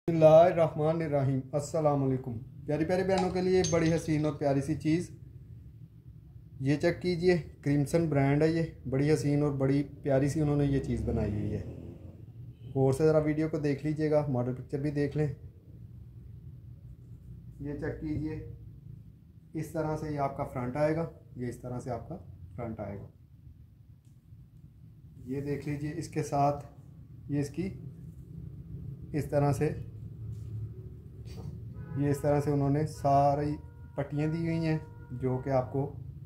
बिस्मिल्लाहिर्रहमानिर्रहीम। अस्सलाम वालेकुम। प्यारी प्यारी बहनों के लिए बड़ी हसीन और प्यारी सी चीज़ ये चेक कीजिए। क्रिम्सन ब्रांड है, ये बड़ी हसीन और बड़ी प्यारी सी उन्होंने ये चीज़ बनाई हुई है। और से ज़रा वीडियो को देख लीजिएगा, मॉडल पिक्चर भी देख लें। ये चेक कीजिए, इस तरह से ये आपका फ्रंट आएगा, ये इस तरह से आपका फ्रंट आएगा। ये देख लीजिए, इसके साथ ये इसकी इस तरह से उन्होंने सारी पट्टियाँ दी हुई हैं जो कि आपको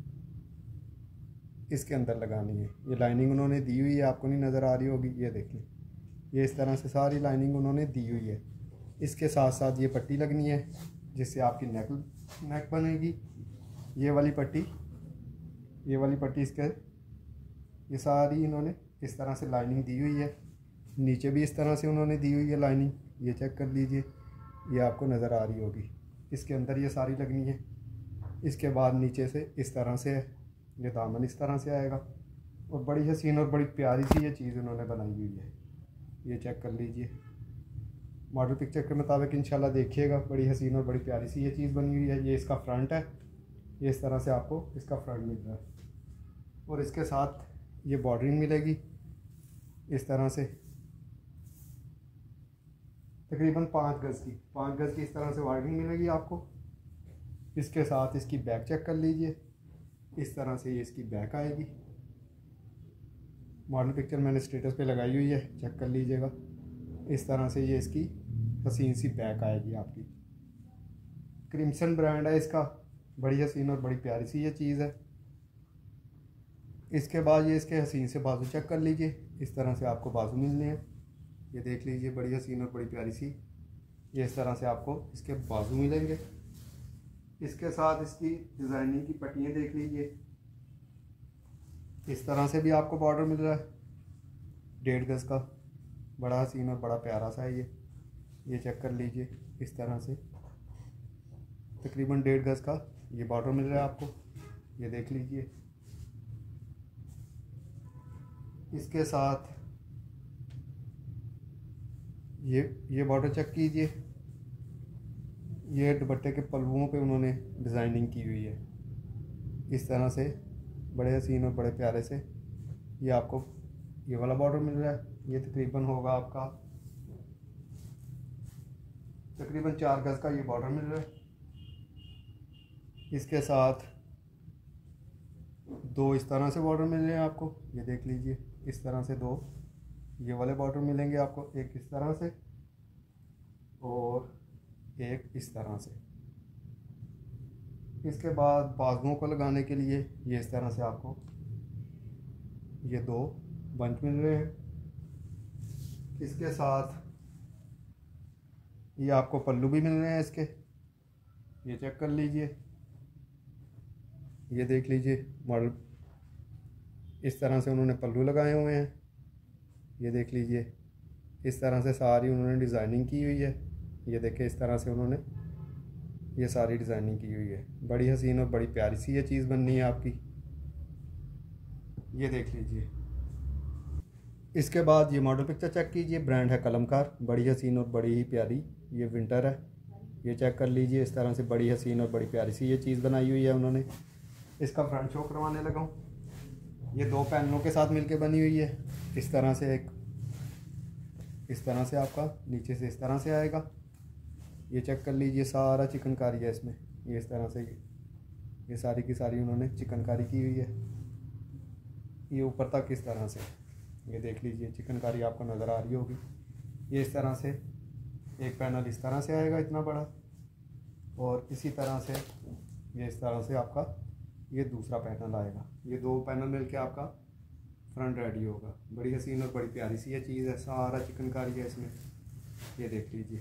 इसके अंदर लगानी है। ये लाइनिंग उन्होंने दी हुई है, आपको नहीं नज़र आ रही होगी, ये देखें, ये इस तरह से सारी लाइनिंग उन्होंने दी हुई है। इसके साथ साथ ये पट्टी लगनी है जिससे आपकी नेक बनेगी। ये वाली पट्टी इसके ये सारी इन्होंने इस तरह से लाइनिंग दी हुई है। नीचे भी इस तरह से उन्होंने दी हुई है लाइनिंग, ये चेक कर लीजिए, ये आपको नज़र आ रही होगी। इसके अंदर ये सारी लगनी है। इसके बाद नीचे से इस तरह से है, ये दामन इस तरह से आएगा और बड़ी हसीन और बड़ी प्यारी सी ये चीज़ उन्होंने बनाई हुई है। ये चेक कर लीजिए, मॉडल पिक्चर के मुताबिक इंशाल्लाह देखिएगा। बड़ी हसीन और बड़ी प्यारी सी ये चीज़ बनी हुई है। ये इसका फ्रंट है, ये इस तरह से आपको इसका फ्रंट मिल रहा है और इसके साथ ये बॉर्डरिंग मिलेगी इस तरह से, तकरीबन 5 गज़ की इस तरह से वार्डिंग मिलेगी आपको। इसके साथ इसकी बैक चेक कर लीजिए, इस तरह से ये इसकी बैक आएगी। मॉडल पिक्चर मैंने स्टेटस पे लगाई हुई है, चेक कर लीजिएगा। इस तरह से ये इसकी हसीन सी बैक आएगी आपकी। क्रिम्सन ब्रांड है इसका, बड़ी हसीन और बड़ी प्यारी सी ये चीज़ है। इसके बाद ये इसके हसीन से बाजू चेक कर लीजिए, इस तरह से आपको बाजू मिलने हैं। ये देख लीजिए, बड़ी हसीन और बड़ी प्यारी सी ये इस तरह से आपको इसके बाजू मिलेंगे। इसके साथ इसकी डिज़ाइनिंग की पट्टियाँ देख लीजिए, इस तरह से भी आपको बॉर्डर मिल रहा है 1.5 गज़ का। बड़ा हसीन और बड़ा प्यारा सा है ये चेक कर लीजिए। इस तरह से तकरीबन 1.5 गज़ का ये बॉर्डर मिल रहा है आपको, ये देख लीजिए। इसके साथ ये बॉर्डर चेक कीजिए, ये दुपट्टे के पल्लुओं पे उन्होंने डिज़ाइनिंग की हुई है इस तरह से, बड़े हसीन और बड़े प्यारे से। ये आपको ये वाला बॉर्डर मिल रहा है, ये तकरीबन होगा आपका तकरीबन 4 गज़ का ये बॉर्डर मिल रहा है। इसके साथ 2 इस तरह से बॉर्डर मिल रहे हैं आपको, ये देख लीजिए। इस तरह से 2 ये वाले बॉर्डर मिलेंगे आपको, एक इस तरह से और एक इस तरह से। इसके बाद बाजुओं को लगाने के लिए ये इस तरह से आपको ये 2 बंच मिल रहे हैं। इसके साथ ये आपको पल्लू भी मिल रहे हैं इसके, ये चेक कर लीजिए। ये देख लीजिए, मॉडल इस तरह से उन्होंने पल्लू लगाए हुए हैं, ये देख लीजिए। इस तरह से सारी उन्होंने डिज़ाइनिंग की हुई है, ये देखें, इस तरह से उन्होंने ये सारी डिज़ाइनिंग की हुई है। बड़ी हसीन और बड़ी प्यारी सी ये चीज़ बननी है आपकी, ये देख लीजिए। इसके बाद ये मॉडल पिक्चर चेक कीजिए, ब्रांड है कलमकार, बड़ी हसीन और बड़ी ही प्यारी ये विंटर है, ये चेक कर लीजिए। इस तरह से बड़ी हसीन और बड़ी प्यारी सी ये चीज़ बनाई हुई है उन्होंने। इसका फ्रंट शो करवाने लगा हूँ, ये 2 पैनलों के साथ मिलके बनी हुई है। इस तरह से एक इस तरह से आपका नीचे से इस तरह से आएगा, ये चेक कर लीजिए। सारा चिकनकारी है इसमें, ये इस तरह से ये सारी की सारी उन्होंने चिकनकारी की हुई है, ये ऊपर तक इस तरह से, ये देख लीजिए। चिकनकारी आपको नज़र आ रही होगी। ये इस तरह से एक पैनल इस तरह से आएगा इतना बड़ा, और इसी तरह से ये इस तरह से आपका ये दूसरा पैनल आएगा। ये 2 पैनल मिलके आपका फ्रंट रेडी होगा। बड़ी हसीन और बड़ी प्यारी सी ये चीज़ है, सारा चिकनकारी है इसमें, ये देख लीजिए।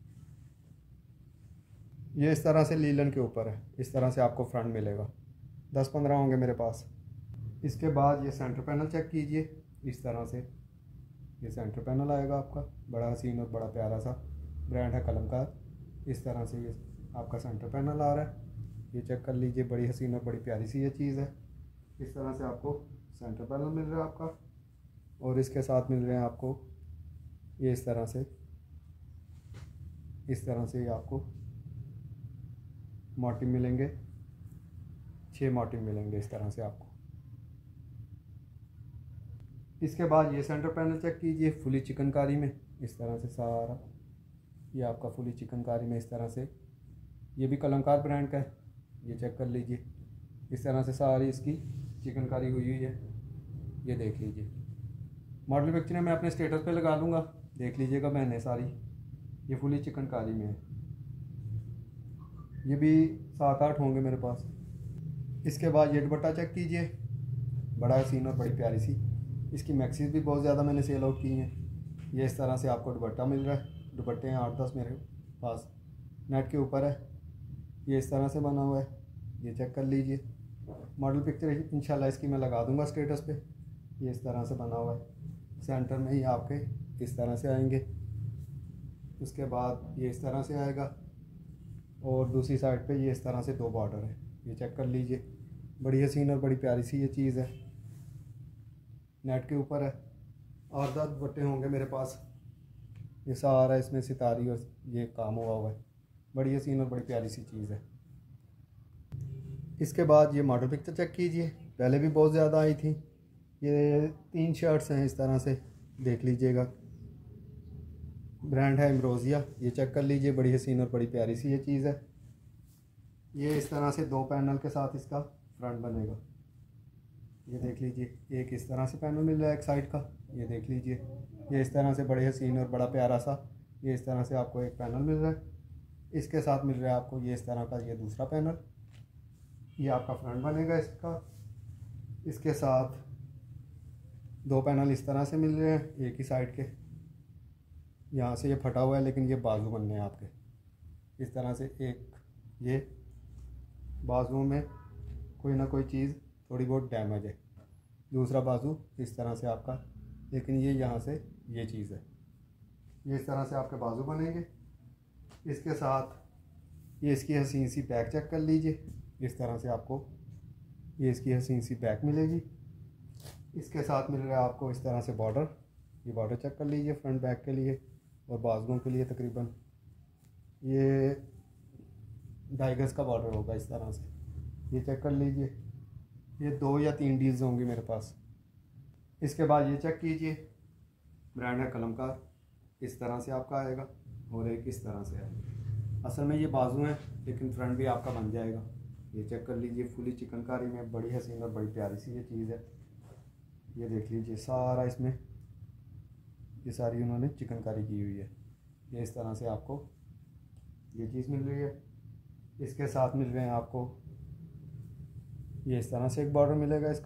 ये इस तरह से लीलन के ऊपर है, इस तरह से आपको फ्रंट मिलेगा। 10-15 होंगे मेरे पास। इसके बाद ये सेंटर पैनल चेक कीजिए, इस तरह से ये सेंटर पैनल आएगा आपका, बड़ा हसीन और बड़ा प्यारा सा, ब्रांड है कलमकार। इस तरह से ये आपका सेंटर पैनल आ रहा है, ये चेक कर लीजिए। बड़ी हसीन और बड़ी प्यारी सी ये चीज़ है। इस तरह से आपको सेंटर पैनल मिल रहा है आपका, और इसके साथ मिल रहे हैं आपको ये इस तरह से इस तरह से आपको मोटिव मिलेंगे, 6 मोटिव मिलेंगे इस तरह से आपको। इसके बाद ये सेंटर पैनल चेक कीजिए फुली चिकनकारी में, इस तरह से सारा ये आपका फुली चिकनकारी में इस तरह से, ये भी कलमकार ब्रांड का है, ये चेक कर लीजिए। इस तरह से सारी इसकी चिकनकारी हुई हुई है, ये देख लीजिए। मॉडल पिक्चर मैं अपने स्टेटस पे लगा दूंगा, देख लीजिएगा। मैंने सारी ये फुली चिकनकारी में है, ये भी 7-8 होंगे मेरे पास। इसके बाद ये दुपट्टा चेक कीजिए, बड़ा हसीन और बड़ी प्यारी सी। इसकी मैक्सीज भी बहुत ज़्यादा मैंने सेल आउट की हैं। ये इस तरह से आपको दुपट्टा मिल रहा है, दुपट्टे हैं 8-10 मेरे पास, नेट के ऊपर है, ये इस तरह से बना हुआ है, ये चेक कर लीजिए। मॉडल पिक्चर इंशाल्लाह इसकी मैं लगा दूंगा स्टेटस पे। ये इस तरह से बना हुआ है, सेंटर में ही आपके इस तरह से आएंगे, उसके बाद ये इस तरह से आएगा और दूसरी साइड पे ये इस तरह से 2 बॉर्डर है, ये चेक कर लीजिए। बड़ी हसीन और बड़ी प्यारी सी ये चीज़ है, नेट के ऊपर है। 8-10 दुपट्टे होंगे मेरे पास, ये सारा इसमें सितारी और ये काम हुआ है, बड़ी हसीन और बड़ी प्यारी सी चीज़ है। इसके बाद ये मॉडल पिक्चर चेक कीजिए, पहले भी बहुत ज़्यादा आई थी। ये 3 शर्ट्स हैं इस तरह से, देख लीजिएगा। ब्रांड है एम्ब्रोसिया, ये चेक कर लीजिए। बड़ी हसीन और बड़ी प्यारी सी ये चीज़ है। ये इस तरह से 2 पैनल के साथ इसका फ्रंट बनेगा, ये देख लीजिए। एक इस तरह से पैनल मिल रहा है एक साइड का, ये देख लीजिए। ये इस तरह से बड़े हसीन और बड़ा प्यारा सा ये इस तरह से आपको एक पैनल मिल रहा है। इसके साथ मिल रहा है आपको ये इस तरह का ये दूसरा पैनल, ये आपका फ्रंट बनेगा इसका। इसके साथ 2 पैनल इस तरह से मिल रहे हैं एक ही साइड के, यहाँ से ये फटा हुआ है लेकिन ये बाजू बनने हैं आपके इस तरह से। एक ये बाजुओं में कोई ना कोई चीज़ थोड़ी बहुत डैमेज है, दूसरा बाजू इस तरह से आपका, लेकिन ये यहाँ से ये चीज़ है, ये इस तरह से आपके बाजू बनेंगे। इसके साथ ये इसकी हसीन सी बैक चेक कर लीजिए, इस तरह से आपको ये इसकी हसीन सी बैक मिलेगी। इसके साथ मिल रहा है आपको इस तरह से बॉर्डर, ये बॉर्डर चेक कर लीजिए फ्रंट बैक के लिए और बाजुओं के लिए। तकरीबन ये 2.5 गज का बॉर्डर होगा इस तरह से, ये चेक कर लीजिए। ये 2 या 3 डील्स होंगी मेरे पास। इसके बाद ये चेक कीजिए, ब्रांड है कलमकार, इस तरह से आपका आएगा और एक इस तरह से आएगा। असल में ये बाजू हैं लेकिन फ्रंट भी आपका बन जाएगा, ये चेक कर लीजिए। फुली चिकनकारी में बड़ी हसीन और बड़ी प्यारी सी ये चीज़ है, ये देख लीजिए। सारा इसमें ये सारी उन्होंने चिकनकारी की हुई है, ये इस तरह से आपको ये चीज़ मिल रही है। इसके साथ मिल रहे हैं आपको ये इस तरह से एक बॉर्डर मिलेगा इसका,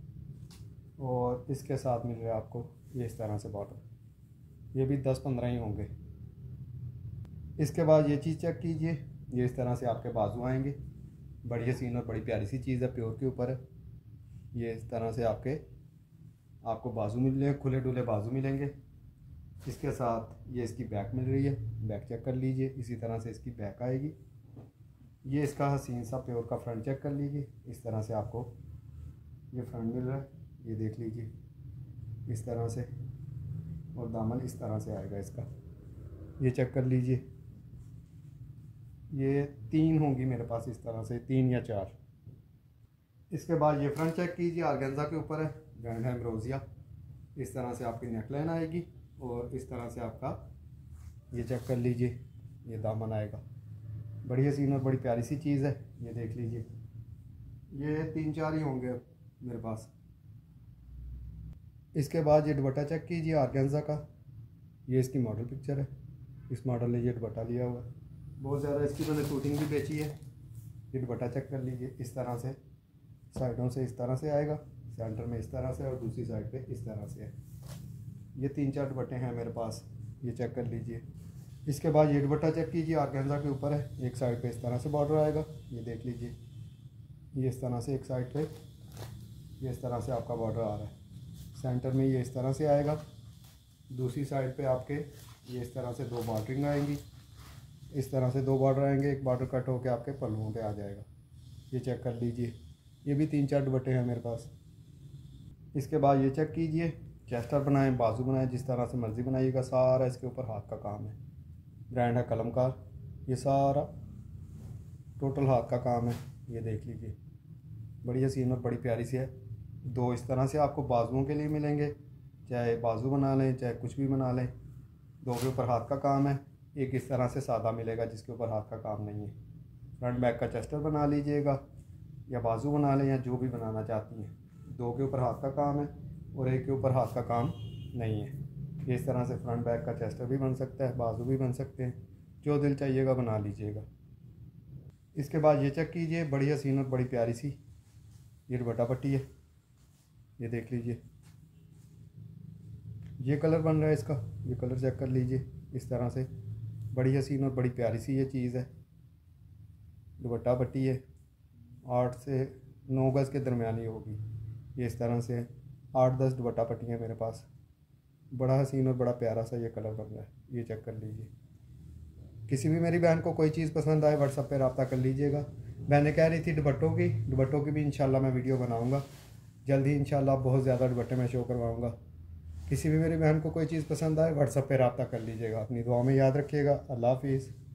और इसके साथ मिल रहा है आपको ये इस तरह से बॉर्डर, ये भी 10-15 ही होंगे। इसके बाद ये चीज़ चेक कीजिए, ये इस तरह से आपके बाजू आएंगे, बड़ी हसीन और बड़ी प्यारी सी चीज़ है, प्योर के ऊपर है। ये इस तरह से आपको बाजू मिल रहे हैं, खुले डुले बाजू मिलेंगे। इसके साथ ये इसकी बैक मिल रही है, बैक चेक कर लीजिए, इसी तरह से इसकी बैक आएगी। ये इसका हसीन सा प्योर का फ्रंट चेक कर लीजिए, इस तरह से आपको ये फ्रंट मिल रहा है, ये देख लीजिए इस तरह से, और दामन इस तरह से आएगा इसका, ये चेक कर लीजिए। ये 3 होंगी मेरे पास इस तरह से, 3 या 4। इसके बाद ये फ्रंट चेक कीजिए, ऑर्गेन्जा के ऊपर है, ब्रांड है एम्ब्रोसिया। इस तरह से आपकी नेकलाइन आएगी और इस तरह से आपका ये चेक कर लीजिए, ये दामन आएगा। बड़ी हसीन और बड़ी प्यारी सी चीज़ है, ये देख लीजिए। ये 3-4 ही होंगे मेरे पास। इसके बाद ये दुपट्टा चेक कीजिए ऑर्गेन्जा का, ये इसकी मॉडल पिक्चर है, इस मॉडल ने ये दुपट्टा लिया हुआ है। बहुत ज़्यादा इसकी मैंने शूटिंग भी बेची है। ये दुपट्टा चेक कर लीजिए, इस तरह से साइडों से इस तरह से आएगा, सेंटर में इस तरह से और दूसरी साइड पे इस तरह से है। ये 3-4 दुपट्टे हैं मेरे पास, ये चेक कर लीजिए। इसके बाद ये दुपट्टा चेक कीजिए, ऑर्गेन्जा के ऊपर है, एक साइड पे इस तरह से बॉर्डर आएगा, ये देख लीजिए। ये इस तरह से एक साइड पे ये इस तरह से आपका बॉर्डर आ रहा है, सेंटर में ये इस तरह से आएगा, दूसरी साइड पे आपके ये इस तरह से 2 बॉर्डरिंग आएंगी, इस तरह से 2 बॉर्डर आएंगे, एक बॉर्डर कट होकर आपके पल्लुओं पे आ जाएगा, ये चेक कर लीजिए। ये भी 3-4 दुपट्टे हैं मेरे पास। इसके बाद ये चेक कीजिए, चेस्टर बनाएं, बाजू बनाएं, जिस तरह से मर्ज़ी बनाइएगा, सारा इसके ऊपर हाथ का काम है। ब्रांड है कलमकार। ये सारा टोटल हाथ का काम है, ये देख लीजिए, बड़ी हसीन और बड़ी प्यारी सी है। दो इस तरह से आपको बाजुओं के लिए मिलेंगे, चाहे बाजू बना लें चाहे कुछ भी बना लें। दो के ऊपर हाथ का काम है, एक इस तरह से सादा मिलेगा जिसके ऊपर हाथ का काम नहीं है। फ्रंट बैक का चेस्टर बना लीजिएगा या बाजू बना लें या जो भी बनाना चाहती हैं। दो के ऊपर हाथ का काम है और एक के ऊपर हाथ का काम नहीं है। ये इस तरह से फ्रंट बैक का चेस्टर भी बन सकता है, बाजू भी बन सकते हैं, जो दिल चाहिएगा बना लीजिएगा। इसके बाद ये चेक कीजिए, बड़ी हसीन और बड़ी प्यारी सी ये दुपट्टा पट्टी है, ये देख लीजिए। ये कलर बन रहा है इसका, ये कलर चेक कर लीजिए। इस तरह से बड़ी हसीन और बड़ी प्यारी सी ये चीज़ है। दुपट्टा पट्टी है, 8 से 9 गज़ के दरमियानी होगी। ये इस तरह से 8-10 दुपट्टा पट्टियाँ मेरे पास। बड़ा हसीन और बड़ा प्यारा सा ये कलर बन रहा है, ये चेक कर लीजिए। किसी भी मेरी बहन को कोई चीज़ पसंद आए व्हाट्सएप पे रब्ता कर लीजिएगा। बहनें कह रही थी दुपट्टों की भी इंशाल्लाह मैं वीडियो बनाऊँगा जल्द ही, इंशाल्लाह बहुत ज़्यादा दुपट्टे मैं शो करवाऊँगा। किसी भी मेरी बहन को कोई चीज़ पसंद आए व्हाट्सएप पे रब्ता कर लीजिएगा। अपनी दुआ में याद रखिएगा। अल्लाह हाफिज़।